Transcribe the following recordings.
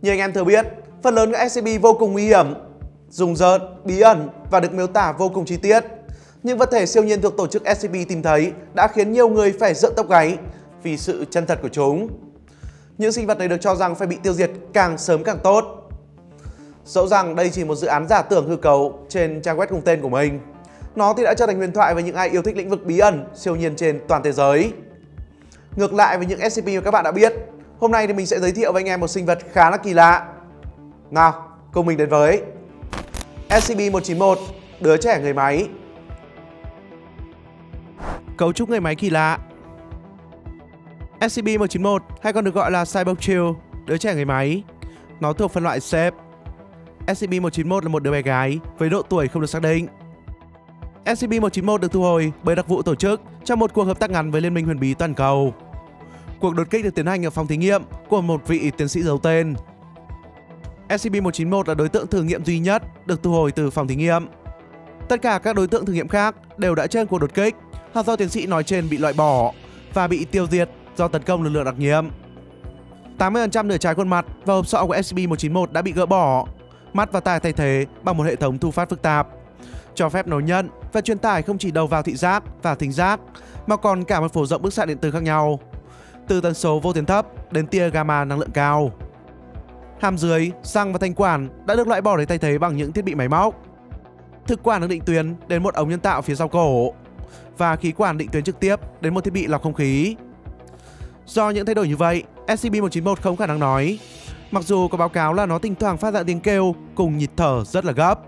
Như anh em thừa biết, phần lớn các SCP vô cùng nguy hiểm, rùng rợn, bí ẩn và được miêu tả vô cùng chi tiết. Những vật thể siêu nhiên thuộc tổ chức SCP tìm thấy đã khiến nhiều người phải rợn tóc gáy vì sự chân thật của chúng. Những sinh vật này được cho rằng phải bị tiêu diệt càng sớm càng tốt. Dẫu rằng đây chỉ một dự án giả tưởng hư cấu trên trang web cùng tên của mình, nó thì đã trở thành huyền thoại với những ai yêu thích lĩnh vực bí ẩn, siêu nhiên trên toàn thế giới. Ngược lại với những SCP mà các bạn đã biết, hôm nay thì mình sẽ giới thiệu với anh em một sinh vật khá là kỳ lạ. Nào, cùng mình đến với SCP-191, đứa trẻ người máy. Cấu trúc người máy kỳ lạ. SCP-191 hay còn được gọi là Cyborg Chill, đứa trẻ người máy. Nó thuộc phân loại SCP. SCP-191 là một đứa bé gái với độ tuổi không được xác định. SCP-191 được thu hồi bởi đặc vụ tổ chức trong một cuộc hợp tác ngắn với Liên minh huyền bí toàn cầu. Cuộc đột kích được tiến hành ở phòng thí nghiệm của một vị tiến sĩ giấu tên. SCP-191 là đối tượng thử nghiệm duy nhất được thu hồi từ phòng thí nghiệm. Tất cả các đối tượng thử nghiệm khác đều đã trên cuộc đột kích hoặc do tiến sĩ nói trên bị loại bỏ và bị tiêu diệt do tấn công lực lượng đặc nhiệm. 80% nửa trái khuôn mặt và hộp sọ của SCP-191 đã bị gỡ bỏ, mắt và tai thay thế bằng một hệ thống thu phát phức tạp, cho phép nó nhận và truyền tải không chỉ đầu vào thị giác và thính giác mà còn cả một phổ rộng bức xạ điện tử khác nhau, từ tần số vô tuyến thấp đến tia gamma năng lượng cao. Hàm dưới, răng và thanh quản đã được loại bỏ để thay thế bằng những thiết bị máy móc. Thực quản được định tuyến đến một ống nhân tạo phía sau cổ và khí quản định tuyến trực tiếp đến một thiết bị lọc không khí. Do những thay đổi như vậy, SCP-191 không khả năng nói, mặc dù có báo cáo là nó thỉnh thoảng phát ra tiếng kêu cùng nhịp thở rất là gấp.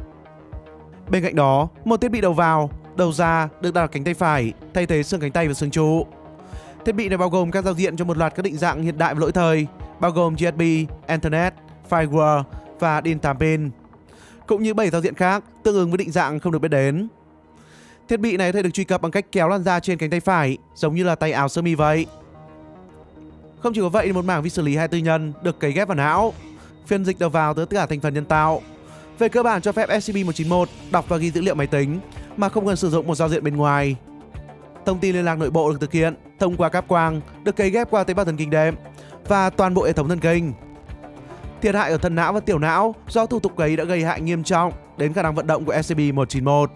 Bên cạnh đó, một thiết bị đầu vào, đầu ra được đặt ở cánh tay phải thay thế xương cánh tay và xương trụ. Thiết bị này bao gồm các giao diện cho một loạt các định dạng hiện đại và lỗi thời, bao gồm USB, Ethernet, Firewall và DIN tám pin, cũng như 7 giao diện khác tương ứng với định dạng không được biết đến. Thiết bị này có thể được truy cập bằng cách kéo làn da trên cánh tay phải, giống như là tay áo sơ mi vậy. Không chỉ có vậy, một mảng vi xử lý 24 nhân được cấy ghép vào não, phiên dịch đầu vào tới tất cả thành phần nhân tạo. Về cơ bản cho phép SCP-191 đọc và ghi dữ liệu máy tính mà không cần sử dụng một giao diện bên ngoài. Thông tin liên lạc nội bộ được thực hiện thông qua cáp quang được cấy ghép qua tế bào thần kinh đệm và toàn bộ hệ thống thần kinh. Thiệt hại ở thân não và tiểu não do thủ tục cấy đã gây hại nghiêm trọng đến khả năng vận động của SCP-191.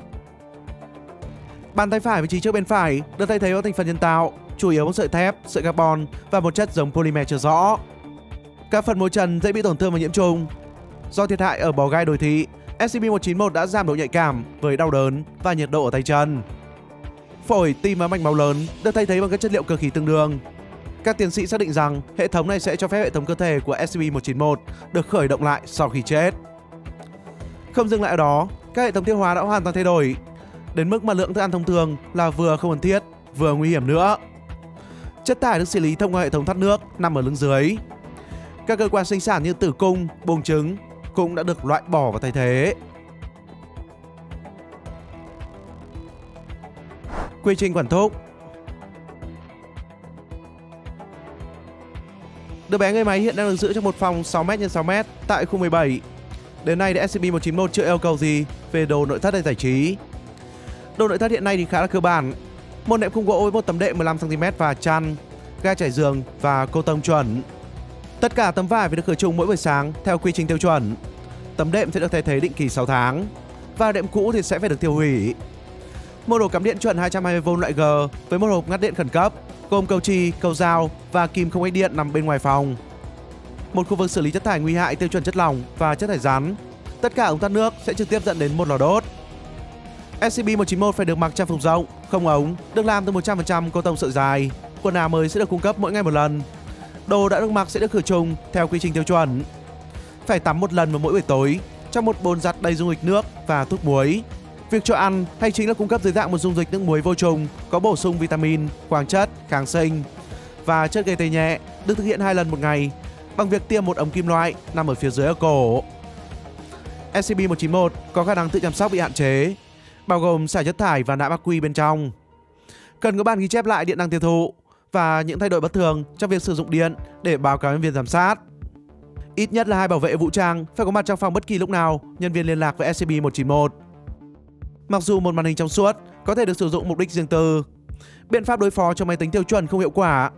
Bàn tay phải vị trí trước bên phải được thay thế bằng thành phần nhân tạo, chủ yếu bằng sợi thép, sợi carbon và một chất giống polymer chưa rõ. Các phần môi trần dễ bị tổn thương và nhiễm trùng. Do thiệt hại ở bò gai đồi thị, SCP-191 đã giảm độ nhạy cảm với đau đớn và nhiệt độ ở tay chân. Phổi, tim và mạch máu lớn được thay thế bằng các chất liệu cơ khí tương đương. Các tiến sĩ xác định rằng hệ thống này sẽ cho phép hệ thống cơ thể của SCP-191 được khởi động lại sau khi chết. Không dừng lại ở đó, các hệ thống tiêu hóa đã hoàn toàn thay đổi, đến mức mà lượng thức ăn thông thường là vừa không cần thiết, vừa nguy hiểm nữa. Chất thải được xử lý thông qua hệ thống thoát nước nằm ở lưng dưới. Các cơ quan sinh sản như tử cung, buồng trứng cũng đã được loại bỏ và thay thế. Quy trình quản thúc. Đứa bé người máy hiện đang được giữ trong một phòng 6m x 6m tại khu 17. Đến nay thì SCP-191 chưa yêu cầu gì về đồ nội thất hay giải trí. Đồ nội thất hiện nay thì khá là cơ bản. Một nệm khung gỗ với một tấm đệm 15cm và chăn, ga trải giường và cô tông chuẩn. Tất cả tấm vải phải được khử trùng mỗi buổi sáng theo quy trình tiêu chuẩn. Tấm đệm sẽ được thay thế định kỳ 6 tháng và đệm cũ thì sẽ phải được tiêu hủy. Một ổ cắm điện chuẩn 220V loại G với một hộp ngắt điện khẩn cấp gồm cầu chì, cầu dao và kìm không ích điện nằm bên ngoài phòng. Một khu vực xử lý chất thải nguy hại tiêu chuẩn chất lỏng và chất thải rắn. Tất cả ống thoát nước sẽ trực tiếp dẫn đến một lò đốt. SCP-191 phải được mặc trang phục rộng, không ống, được làm từ 100% cô tông sợi dài. Quần áo mới sẽ được cung cấp mỗi ngày một lần. Đồ đã được mặc sẽ được khử trùng theo quy trình tiêu chuẩn. Phải tắm một lần vào mỗi buổi tối trong một bồn giặt đầy dung dịch nước và thuốc muối. Việc cho ăn hay chính là cung cấp dưới dạng một dung dịch nước muối vô trùng có bổ sung vitamin, khoáng chất, kháng sinh và chất gây tê nhẹ được thực hiện 2 lần một ngày bằng việc tiêm một ống kim loại nằm ở phía dưới ở cổ. SCP-191 có khả năng tự chăm sóc bị hạn chế, bao gồm xả chất thải và nã ắc quy bên trong. Cần có bản ghi chép lại điện năng tiêu thụ và những thay đổi bất thường trong việc sử dụng điện để báo cáo nhân viên giám sát. Ít nhất là 2 bảo vệ vũ trang phải có mặt trong phòng bất kỳ lúc nào nhân viên liên lạc với SCP-191. Mặc dù một màn hình trong suốt có thể được sử dụng mục đích riêng tư, biện pháp đối phó cho máy tính tiêu chuẩn không hiệu quả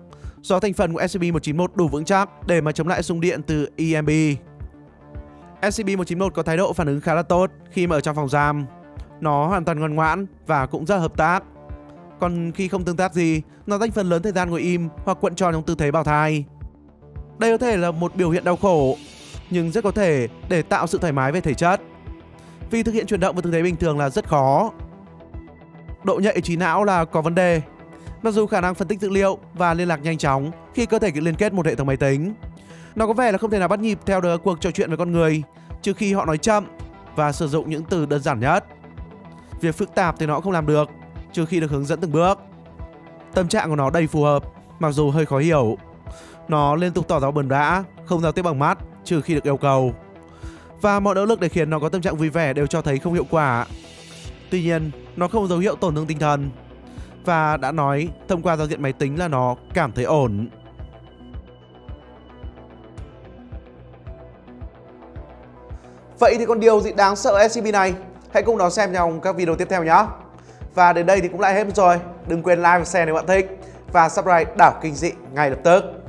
do thành phần của SCP-191 đủ vững chắc để mà chống lại xung điện từ EMP. SCP-191 có thái độ phản ứng khá là tốt khi mà ở trong phòng giam. Nó hoàn toàn ngoan ngoãn và cũng rất hợp tác. Còn khi không tương tác gì, nó dành phần lớn thời gian ngồi im hoặc cuộn tròn trong tư thế bào thai. Đây có thể là một biểu hiện đau khổ, nhưng rất có thể để tạo sự thoải mái về thể chất. Vì thực hiện chuyển động vào tư thế bình thường là rất khó. Độ nhạy trí não là có vấn đề. Mặc dù khả năng phân tích dữ liệu và liên lạc nhanh chóng khi cơ thể liên kết một hệ thống máy tính, nó có vẻ là không thể nào bắt nhịp theo được cuộc trò chuyện với con người trừ khi họ nói chậm và sử dụng những từ đơn giản nhất. Việc phức tạp thì nó cũng không làm được trừ khi được hướng dẫn từng bước. Tâm trạng của nó đầy phù hợp, mặc dù hơi khó hiểu. Nó liên tục tỏ ra buồn bã, không giao tiếp bằng mắt trừ khi được yêu cầu. Và mọi nỗ lực để khiến nó có tâm trạng vui vẻ đều cho thấy không hiệu quả. Tuy nhiên, nó không có dấu hiệu tổn thương tinh thần. Và đã nói thông qua giao diện máy tính là nó cảm thấy ổn. Vậy thì còn điều gì đáng sợ ở SCP này? Hãy cùng đón xem trong các video tiếp theo nhé. Và đến đây thì cũng lại hết rồi. Đừng quên like và share nếu bạn thích. Và subscribe Đảo Kinh Dị ngay lập tức.